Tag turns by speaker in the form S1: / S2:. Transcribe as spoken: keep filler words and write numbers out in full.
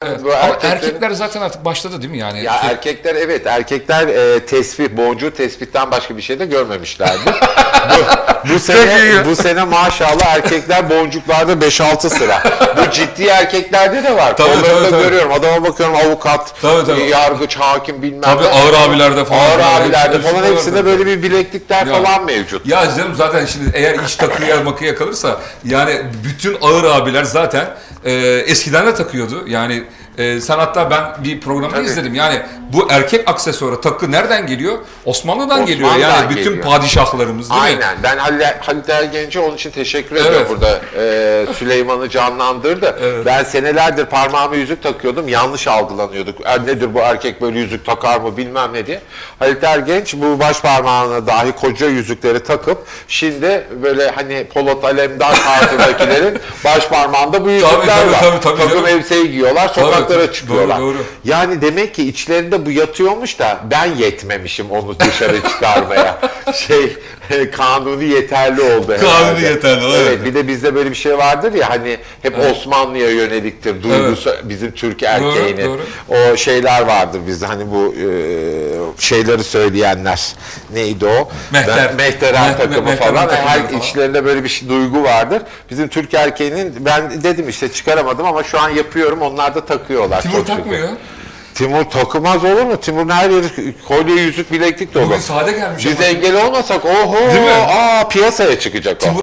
S1: Evet.
S2: Bu
S1: Ama
S2: erkeklerin-
S1: erkekler zaten artık başladı değil mi yani?
S2: Ya
S1: Şey-
S2: erkekler evet erkekler e, tespih boncuğu tespitten başka bir şey de görmemişlerdi. bu, bu sene bu sene maşallah erkekler boncuklarda beş altı sıra. Bu ciddi erkeklerde de var.
S1: Tabii,
S2: Onları
S1: tabii,
S2: da
S1: tabii.
S2: görüyorum. Adama bakıyorum avukat,
S1: Tabii, tabii.
S2: yargıç, hakim bilmem
S1: Tabii
S2: ne.
S1: ağır abilerde falan.
S2: Ağır
S1: falan,
S2: abilerde
S1: hepsi-
S2: falan
S1: hepsi
S2: hepsinde
S1: var.
S2: böyle bir bileklikler
S1: Ya.
S2: falan mevcut.
S1: Ya canım zaten şimdi eğer iş takıya makıya kalırsa yani bütün ağır abiler zaten e, eskiden de takıyordu. Yani e, sen hatta ben bir programda
S2: Tabii.
S1: izledim. Yani bu erkek aksesuarı takı nereden geliyor? Osmanlı'dan,
S2: Osmanlı'dan
S1: geliyor. Yani bütün
S2: geliyor.
S1: padişahlarımız değil mi?
S2: Aynen. Ben Halil, Halit Ergenç'e onun için teşekkür
S1: Evet.
S2: ediyorum burada. Ee, Süleyman'ı canlandırdı.
S1: Evet.
S2: Ben senelerdir parmağıma yüzük takıyordum. Yanlış algılanıyorduk. Er, nedir bu erkek böyle yüzük takar mı bilmem ne diye. Halit Ergenç bu baş parmağına dahi koca yüzükleri takıp şimdi böyle hani Polat Alemdar tarzındakilerin baş parmağında bu yüzükler
S1: Tabii, tabii,
S2: var.
S1: tabii, tabii
S2: Takım
S1: canım.
S2: elbiseyi giyiyorlar, sokaklara
S1: Tabii,
S2: çıkıyorlar.
S1: doğru, doğru.
S2: Yani demek ki içlerinde bu yatıyormuş da ben yetmemişim onu dışarı çıkarmaya. Şey kanuni yeterli oldu herhalde.
S1: Kanuni yeterli, evet.
S2: Evet, bir de bizde böyle bir şey vardır ya hani hep Osmanlı'ya yöneliktir duygusu bizim Türk erkeğinin.
S1: Doğru,
S2: O şeyler vardır bizde hani bu e, şeyleri söyleyenler. Neydi o?
S1: Mehter.
S2: Ben, Mehteren
S1: Meh-
S2: takımı
S1: Mehteren
S2: falan.
S1: takımları
S2: Her
S1: falan.
S2: içlerinde böyle bir şey, duygu vardır. Bizim Türk erkeğinin ben dedim işte çıkaramadım ama şu an yapıyorum. Onlar da takıyorlar.
S1: Timur
S2: çok şükür.
S1: takmıyor.
S2: Timur takılmaz olur mu? Timur'un her yeri kolye, yüzük, bileklik dolu.
S1: Bugün sade gelmiş
S2: Biz
S1: ama.
S2: engel olmasak oho
S1: Değil mi?
S2: aa piyasaya çıkacak o.
S1: Timur